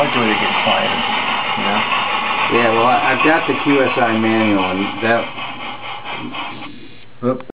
would do it to get quieter, you know? Yeah, well, I've got the QSI manual, and that... Oops.